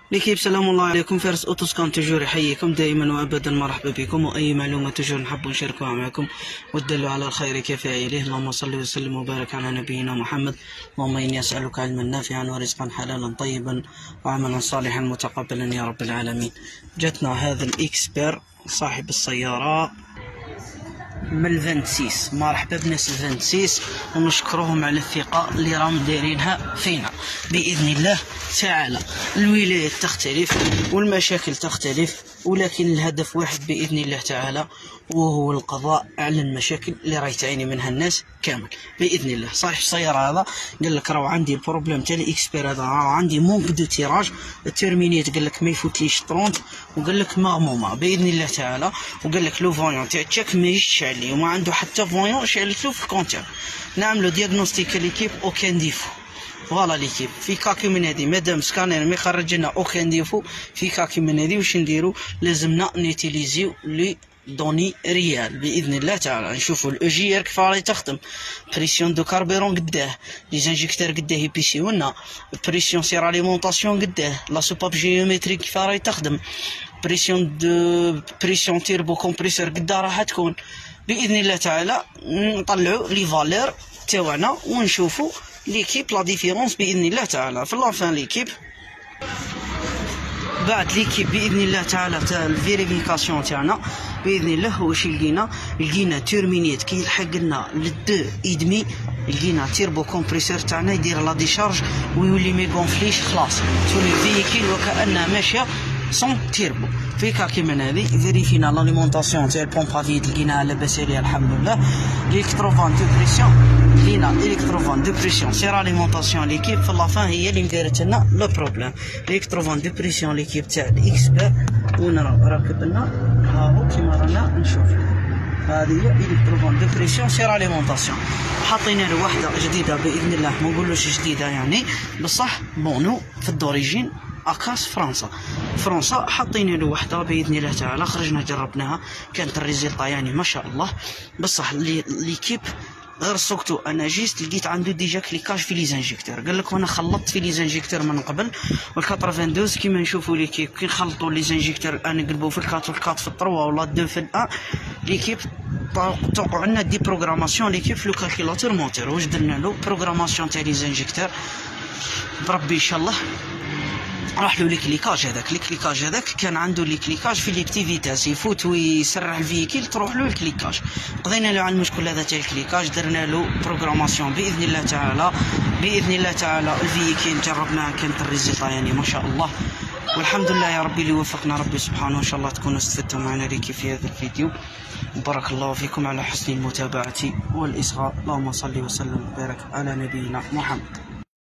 ليكيب سلام الله عليكم. فارس اوتوسكان تجور يحييكم دائما وابدا، مرحبا بكم، واي معلومه تجور نحب نشاركها معكم والدل على الخير كفاعله. اللهم صل وسلم وبارك على نبينا محمد. اللهم اني اسالك علما نافعا ورزقا حلالا طيبا وعملا صالحا متقبلا يا رب العالمين. جاتنا هذا الاكسبير صاحب السياره من الفانتسيس، مرحبا بناس الفانتسيس ونشكرهم على الثقة اللي راهم دايرينها فينا بإذن الله تعالى. الولايات تختلف والمشاكل تختلف، ولكن الهدف واحد بإذن الله تعالى، وهو القضاء على المشاكل اللي راهي تعاني منها الناس كامل بإذن الله. صاحب السيارة هذا قال لك راه عندي البروبليم تاع الاكسبير هذا، راه عندي مونك دو تيراج، التيرمينيت قال لك ما يفوتليش 30 وقال لك مغمومة بإذن الله تعالى، وقال لك لو فويون تاع تشاك ما يجيش عليه وما عنده حتى فويون شعلت له في الكونتور. نعملو دياغنوستيك ليكيب اوكان ديفو. فوالا ليكيب في كاكي من هذه، مادام سكانير ما يخرج لنا اوكان ديفو في كاكي من هذه، واش نديرو؟ لازمنا نيتيليزيو لي دوني ريال باذن الله تعالى. نشوفوا الاو جي ار كيف راهي تخدم، بريسيون دو كاربيرون قداه، لي زانجيكتور قداه يبيسيونا، بريسيون سير اليمونطاسيون قداه، لا سوباب جيومتريك كيف راهي تخدم، بريسيون تيربو كومبريسور قداه راح تكون باذن الله تعالى. نطلعوا لي فالور تاعنا ونشوفوا ليكيب لا ديفيرونس باذن الله تعالى. في لافان ليكيب بعد ليكيب باذن الله تعالى تاع الفيريفيكاسيون تاعنا باذن الله. واش لقينا تيرمينيت كي يلحق لنا للدو ايدمي، لقينا تيربو كومبريسور تاعنا يدير لا ديشارج ويولي ما يغونفليش، خلاص تولي الفييكيل وكانها ماشيه سون تيربو. في كاكي من هذه فيريفينا لاليمونطاسيون تاع البومبا فيد لقيناها لاباس عليها الحمد لله. الكتروفان دو بريسيون لقينا الكتروفان دو بريسيون سير اليمونطاسيون ليكيب في لافان هي اللي مدارت لنا لو بروبليم. الكتروفان دو بريسيون ليكيب تاع الاكسبير ونرى راكب لنا هاهو كيما رانا نشوف، هذه هي الكتروفان دو بريسيون سير اليمونطاسيون. حاطين له وحده جديده باذن الله، ما نقولوش جديده يعني بصح بونو في الدوريجين اكاس فرنسا حاطين له وحده باذن الله تعالى. خرجنا جربناها كانت الريزلطه يعني ما شاء الله، بصح ليكيب غير سوقتو انا جيست لقيت عنده ديجا كليكاج في لي زانجيكتور. قال لك وانا خلطت في لي زانجيكتور من قبل، وال92 كيما نشوفوا ليكيب كي نخلطوا لي زانجيكتور الان نقلبوا في الكات والكات في الطروا ولا دو في الان ليكيب توقع لنا دي بروغراماسيون ليكيب في لو كالكيلاتور موتور. واش درنا له؟ بروغراماسيون تاع لي زانجيكتور بربي ان شاء الله راح له الكليكاج هذاك كان عنده الكليكاج في ليكتيفيتاس، يفوت ويسرع الفيكيل تروح له الكليكاج. قضينا له على المشكل هذا تاع الكليكاج، درنا له بروغراماسيون باذن الله تعالى الفيكيل جربناها كانت الريزلطه يعني ما شاء الله، والحمد لله يا ربي اللي وفقنا ربي سبحانه. ان شاء الله تكونوا استفدتوا معنا ليكي في هذا الفيديو، بارك الله فيكم على حسن المتابعه والاصغاء. اللهم صل وسلم وبارك على نبينا محمد.